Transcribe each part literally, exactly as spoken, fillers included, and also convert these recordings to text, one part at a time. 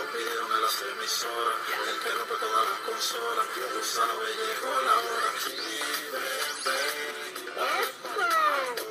pidieron en las emisoras, el que rompe todas las consolas, tú sabes, llegó la hora. Sí, ven, ven, dale pa'l mando.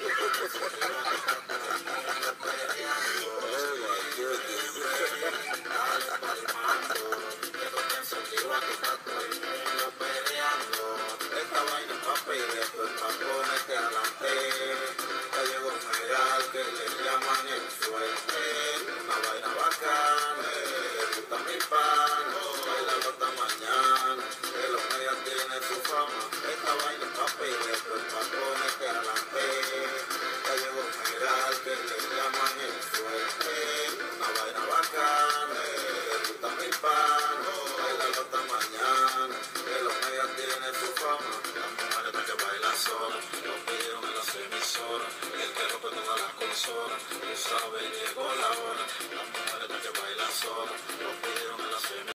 Dale pa'l mando, que tú te incentivas, aquí está todo el mundo peleando. Esta vaina es pa' pedir, es pa' ponerte adelante. Ya llegó un real que le llaman el suerte. Una vaina bacana, le gusta mi pano, bailando hasta mañana, que los medios tienen su fama. Esta vaina es pa' pedir, es pa' ponerte adelante. Ya llegó un real que le llaman el suerte. Una vaina bacana, le gusta mi pano, bailando hasta mañana, que los medios tienen su fama. Las mujeres que bailan solas, lo pidieron en las emisoras, el que rompe todas las consolas, tú sabes, llegó la hora. Las mujeres que bailan solas, lo pidieron en las emisoras.